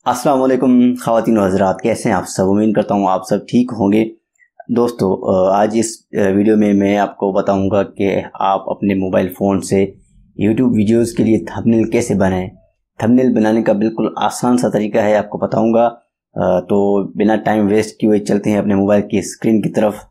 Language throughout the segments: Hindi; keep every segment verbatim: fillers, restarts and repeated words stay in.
अस्सलाम वालेकुम ख़वातीन व हज़रात, कैसे हैं आप सब। उम्मीद करता हूँ आप सब ठीक होंगे। दोस्तों, आज इस वीडियो में मैं आपको बताऊंगा कि आप अपने मोबाइल फ़ोन से यूट्यूब वीडियोस के लिए थंबनेल कैसे बनाएं। थंबनेल बनाने का बिल्कुल आसान सा तरीका है, आपको बताऊंगा। तो बिना टाइम वेस्ट किए हुए चलते हैं अपने मोबाइल की स्क्रीन की तरफ।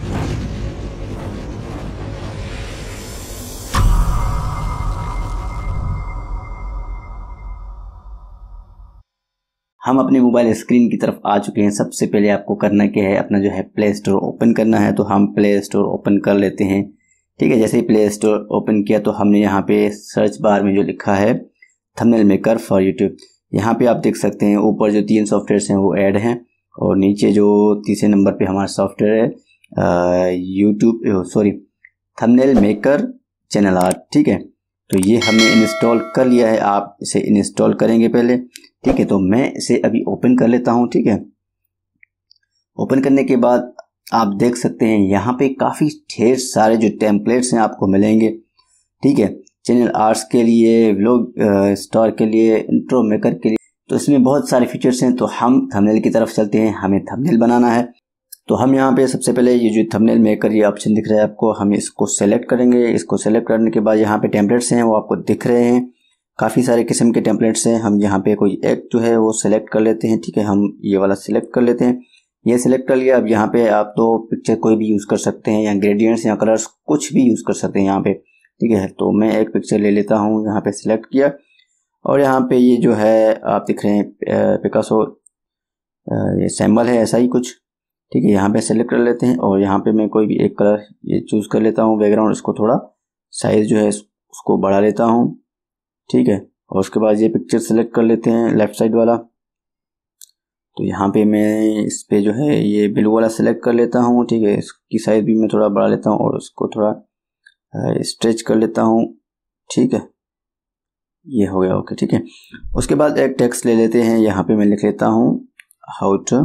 हम अपने मोबाइल स्क्रीन की तरफ आ चुके हैं। सबसे पहले आपको करना क्या है, अपना जो है प्ले स्टोर ओपन करना है। तो हम प्ले स्टोर ओपन कर लेते हैं। ठीक है, जैसे ही प्ले स्टोर ओपन किया तो हमने यहाँ पे सर्च बार में जो लिखा है थंबनेल मेकर फॉर यूट्यूब, यहाँ पे आप देख सकते हैं ऊपर जो तीन सॉफ्टवेयर हैं वो ऐड हैं और नीचे जो तीसरे नंबर पे हमारा सॉफ्टवेयर है YouTube sorry thumbnail maker channel art. ठीक है, तो ये हमने इंस्टॉल कर लिया है। आप इसे इंस्टॉल करेंगे पहले। ठीक है, तो मैं इसे अभी ओपन कर लेता हूँ। ठीक है, ओपन करने के बाद आप देख सकते हैं यहाँ पे काफ़ी ढेर सारे जो टेम्पलेट्स हैं आपको मिलेंगे। ठीक है, चैनल आर्ट्स के लिए, व्लॉग स्टार के लिए, इंट्रो मेकर के लिए, तो इसमें बहुत सारे फीचर्स हैं। तो हम थंबनेल की तरफ चलते हैं, हमें थंबनेल बनाना है। तो हम यहाँ पे सबसे पहले ये जो थंबनेल मेकर ये ऑप्शन दिख रहा है आपको, हम इसको सेलेक्ट करेंगे। इसको सेलेक्ट करने के बाद यहाँ पे टेम्पलेट्स हैं वो आपको दिख रहे हैं, काफ़ी सारे किस्म के टेम्पलेट्स हैं। हम यहाँ पे कोई एक जो है वो सिलेक्ट कर लेते हैं। ठीक है, हम ये वाला सिलेक्ट कर लेते हैं। ये सिलेक्ट कर लिया। अब यहाँ पे आप तो पिक्चर कोई भी यूज़ कर सकते हैं, या ग्रेडियंट्स या कलर्स कुछ भी यूज़ कर सकते हैं यहाँ पे। ठीक है, तो मैं एक पिक्चर ले लेता हूँ, यहाँ पे सिलेक्ट किया और यहाँ पे ये जो है आप दिख रहे हैं पिकासो, ये सैम्बल है ऐसा ही कुछ। ठीक है, यहाँ पे सेलेक्ट कर लेते हैं और यहाँ पे मैं कोई भी एक कलर ये चूज़ कर लेता हूँ। बैकग्राउंड इसको थोड़ा साइज़ जो है उसको बढ़ा लेता हूँ। ठीक है, और उसके बाद ये पिक्चर सेलेक्ट कर लेते हैं लेफ़्ट साइड वाला। तो यहाँ पे मैं इस पे जो है ये ब्लू वाला सेलेक्ट कर लेता हूँ। ठीक है, इसकी साइज़ भी मैं थोड़ा बढ़ा लेता हूँ और उसको थोड़ा स्ट्रेच कर लेता हूँ। ठीक है, ये हो गया। ओके, ठीक है। उसके बाद एक टेक्स्ट ले लेते हैं, यहाँ पे मैं लिख लेता हूँ हाउ टू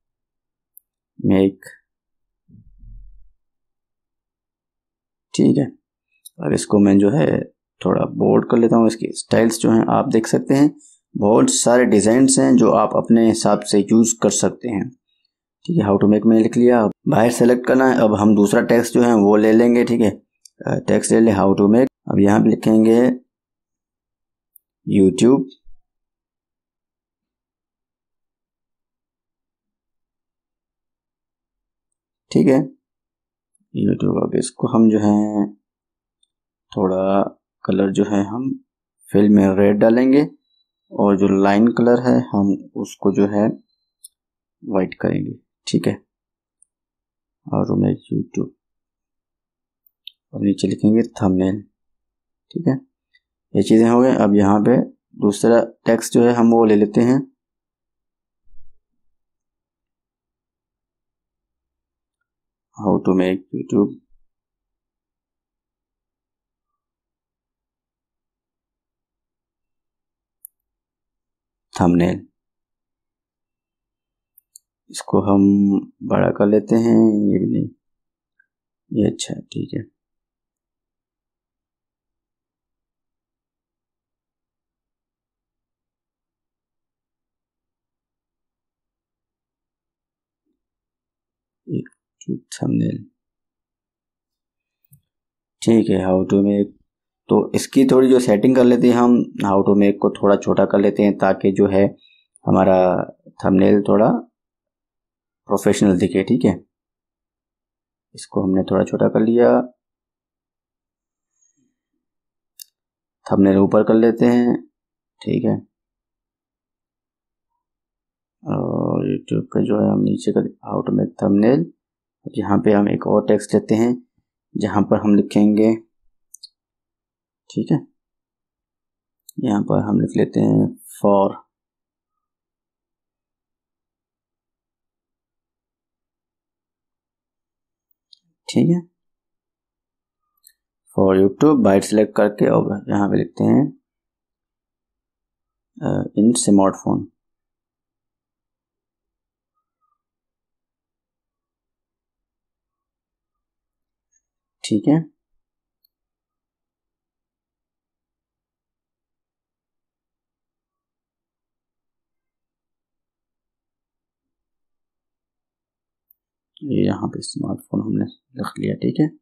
मेक। ठीक है, अब इसको मैं जो है थोड़ा बोल्ड कर लेता हूँ। इसकी स्टाइल्स जो हैं आप देख सकते हैं, बहुत सारे डिज़ाइंस हैं जो आप अपने हिसाब से यूज़ कर सकते हैं। ठीक है, हाउ टू मेक मैंने लिख लिया। अब बाहर सेलेक्ट करना है। अब हम दूसरा टेक्स्ट जो है वो ले लेंगे। ठीक है, टेक्स्ट ले ले हाउ टू मेक। अब यहाँ पे लिखेंगे यूट्यूब। ठीक है, यूट्यूब। अब इसको हम जो है थोड़ा कलर जो है हम फिल में रेड डालेंगे और जो लाइन कलर है हम उसको जो है वाइट करेंगे। ठीक है, और मैं यूट्यूब और नीचे लिखेंगे थंबनेल। ठीक है, ये चीज़ें हो गई। अब यहाँ पे दूसरा टेक्स्ट जो है हम वो ले लेते हैं, how to make YouTube thumbnail. इसको हम बड़ा कर लेते हैं, ये भी नहीं, ये अच्छा है। ठीक है, यूट्यूब थंबनेल। ठीक है, हाउ टू मेक, तो इसकी थोड़ी जो सेटिंग कर लेते हैं हम, हाउ टू मेक को थोड़ा छोटा कर लेते हैं ताकि जो है हमारा थंबनेल थोड़ा प्रोफेशनल दिखे। ठीक है, इसको हमने थोड़ा छोटा कर लिया। थंबनेल ऊपर कर लेते हैं। ठीक है, और यूट्यूब का जो है हम नीचे कर हाउ टू मेक थंबनेल। यहाँ पे हम एक और टेक्स्ट लेते हैं जहाँ पर हम लिखेंगे, ठीक है, यहाँ पर हम लिख लेते हैं फॉर। ठीक है, फॉर यूट्यूब बाइट सेलेक्ट करके और यहाँ पे लिखते हैं इन स्मार्टफोन। ठीक है, ये यहाँ पे स्मार्टफोन हमने रख लिया, ठीक है।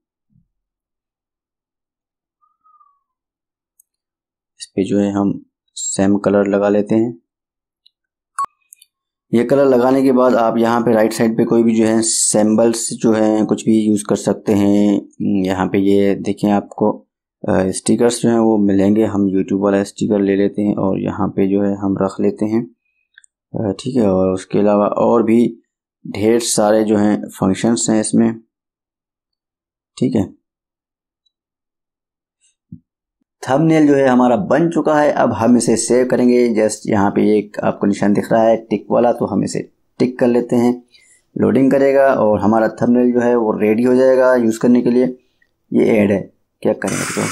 इस पे जो है हम सेम कलर लगा लेते हैं। ये कलर लगाने के बाद आप यहाँ पे राइट साइड पे कोई भी जो है सिंबल्स जो है कुछ भी यूज़ कर सकते हैं। यहाँ पे ये देखें आपको स्टिकर्स जो हैं वो मिलेंगे। हम यूट्यूब वाला स्टिकर ले लेते हैं और यहाँ पे जो है हम रख लेते हैं, ठीक है। और उसके अलावा और भी ढेर सारे जो हैं फंक्शंस हैं इसमें, ठीक है। थंबनेल जो है हमारा बन चुका है। अब हम इसे सेव करेंगे। जस्ट यहाँ पे एक आपको निशान दिख रहा है टिक वाला, तो हम इसे टिक कर लेते हैं। लोडिंग करेगा और हमारा थंबनेल जो है वो रेडी हो जाएगा यूज़ करने के लिए। ये ऐड है, क्या करेंगे तो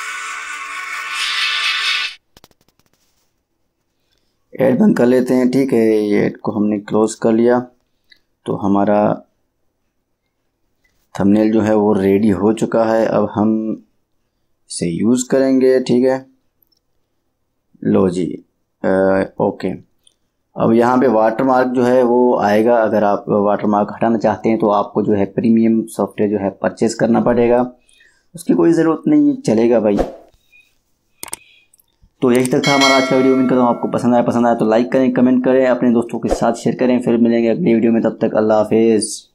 ऐड बंद कर लेते हैं, ठीक है। ये ऐड को हमने क्लोज कर लिया तो हमारा थंबनेल जो है वो रेडी हो चुका है। अब हम इसे यूज़ करेंगे, ठीक है। लो जी, आ, ओके। अब यहाँ पे वाटरमार्क जो है वो आएगा। अगर आप वाटरमार्क हटाना चाहते हैं तो आपको जो है प्रीमियम सॉफ्टवेयर जो है परचेज़ करना पड़ेगा, उसकी कोई ज़रूरत नहीं, चलेगा भाई। तो यही तक था हमारा आज का वीडियो। उम्मीद करता हूँ आपको पसंद आया। पसंद आया तो लाइक करें, कमेंट करें, अपने दोस्तों के साथ शेयर करें। फिर मिलेंगे अगली वीडियो में, तब तक अल्लाह हाफिज़।